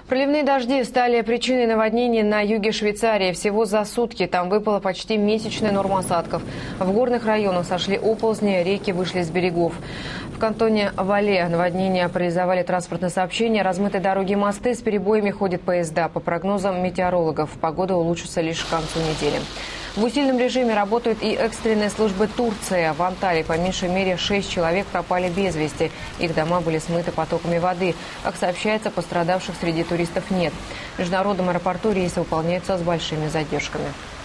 Проливные дожди стали причиной наводнений на юге Швейцарии. Всего за сутки там выпала почти месячная норма осадков. В горных районах сошли оползни, реки вышли с берегов. В кантоне Вале наводнения парализовали транспортное сообщение, размыты дороги и мосты, с перебоями ходят поезда. По прогнозам метеорологов, погода улучшится лишь к концу недели. В усиленном режиме работают и экстренные службы Турции. В Анталии по меньшей мере 6 человек пропали без вести. Их дома были смыты потоками воды. Как сообщается, пострадавших среди туристов нет. В международном аэропорту рейсы выполняются с большими задержками.